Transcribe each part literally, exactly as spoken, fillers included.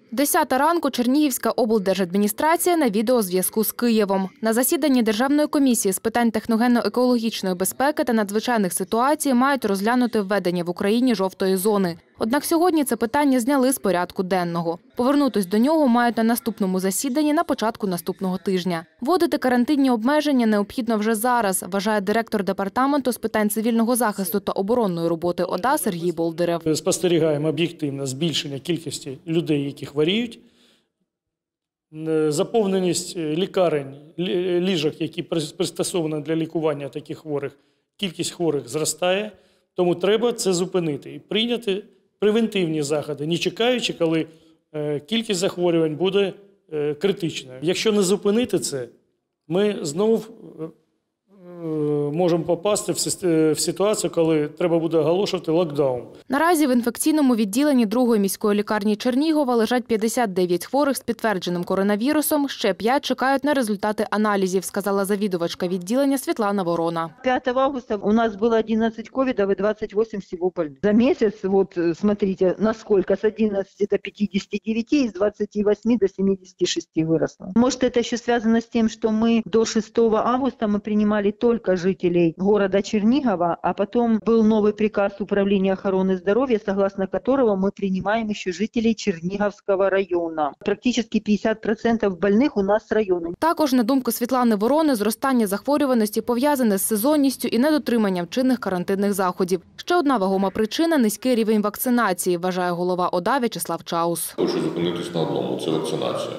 Десята ранку Чернігівська облдержадміністрація на відеозв'язку з Києвом. На засіданні Державної комісії з питань техногенно-екологічної безпеки та надзвичайних ситуацій мають розглянути введення в Україні жовтої зони. Однак сьогодні це питання зняли з порядку денного. Повернутись до нього мають на наступному засіданні на початку наступного тижня. Вводити карантинні обмеження необхідно вже зараз, вважає директор департаменту з питань цивільного захисту та оборонної роботи ОДА Сергій Болдирев. Спостерігаємо об'єктивне збільшення кількості людей, які хворіють. Заповненість лікарень, ліжок, які пристосовані для лікування таких хворих, кількість хворих зростає. Тому треба це зупинити і прийняти превентивні заходи, не чекаючи, коли кількість захворювань буде критичною. Якщо не зупинити це, ми знову можемо попасти в ситуацію, коли треба буде оголошувати локдаун. Наразі в інфекційному відділенні другої міської лікарні Чернігова лежать п'ятдесят дев'ять хворих з підтвердженим коронавірусом. Ще п'ять чекають на результати аналізів, сказала завідувачка відділення Світлана Ворона. пятого августа у нас было одиннадцать ковидов и двадцать восемь всего больных. За месяц, вот смотрите, насколько с одиннадцати до пятидесяти девяти и с двадцати восьми до семидесяти шести выросло. Может, это еще связано с тем, что мы до шестого августа мы принимали только жителей города Чернигова, а потом был новый приказ Управления охраны здоровья, согласно которого мы принимаем еще жителей Черниговского района. Практически п'ятдесят відсотків больных у нас райони. Також, на думку Світлани Ворони, зростання захворюваності пов'язане з сезонністю і недотриманням чинних карантинних заходів. Ще одна вагома причина – низький рівень вакцинації, вважає голова ОДА В'ячеслав Чаус. Хочу зупинитись на одному – це вакцинація.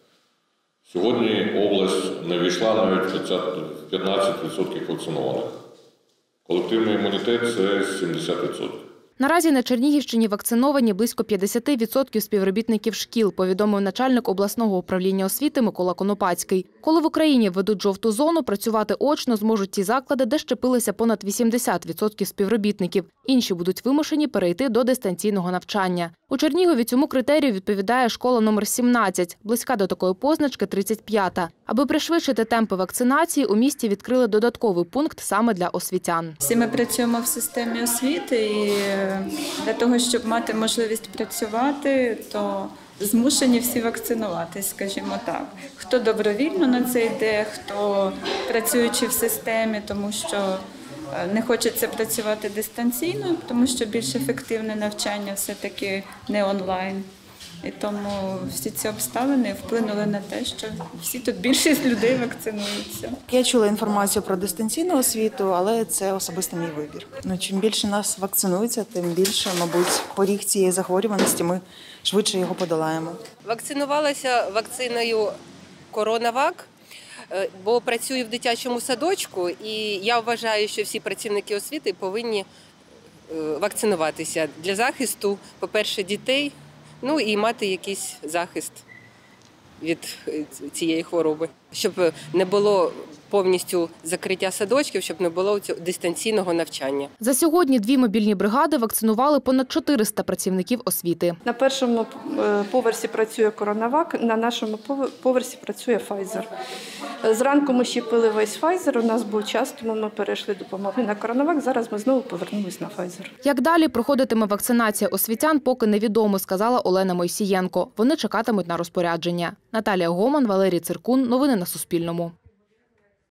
Сьогодні область не війшла навіть в п'ятнадцять відсотків вакцинованих. Колективний імунітет – це сімдесят відсотків. Наразі на Чернігівщині вакциновані близько п'ятдесят відсотків співробітників шкіл, повідомив начальник обласного управління освіти Микола Конопацький. Коли в Україні введуть жовту зону, працювати очно зможуть ті заклади, де щепилися понад вісімдесят відсотків співробітників. Інші будуть вимушені перейти до дистанційного навчання. У Чернігові цьому критерію відповідає школа номер сімнадцять, близька до такої позначки тридцять п'ята. Аби пришвидшити темпи вакцинації, у місті відкрили додатковий пункт саме для освітян. Всі ми працюємо в системі освіти і для того, щоб мати можливість працювати, то змушені всі вакцинуватись, скажімо так. Хто добровільно на це йде, хто працюючи в системі, тому що не хочеться працювати дистанційно, тому що більш ефективне навчання все-таки не онлайн. І тому всі ці обставини вплинули на те, що всі тут більшість людей вакцинуються. Я чула інформацію про дистанційну освіту, але це особистий мій вибір. Ну, чим більше нас вакцинується, тим більше, мабуть, поріг цієї захворюваності ми швидше його подолаємо. Вакцинувалася вакциною «Коронавак», бо працюю в дитячому садочку, і я вважаю, що всі працівники освіти повинні вакцинуватися для захисту, по-перше, дітей, ну і мати якийсь захист від цієї хвороби, щоб не було повністю закриття садочків, щоб не було дистанційного навчання. За сьогодні дві мобільні бригади вакцинували понад чотириста працівників освіти. На першому поверсі працює «Коронавак», на нашому поверсі працює Pfizer. Зранку ми щепили весь Pfizer, у нас був час, тому ми перейшли допомогли на «Коронавак», зараз ми знову повернулись на Pfizer. Як далі проходитиме вакцинація освітян, поки невідомо, сказала Олена Мойсієнко. Вони чекатимуть на розпорядження. Наталія Гоман, Валерій Циркун. Новини на Суспільному.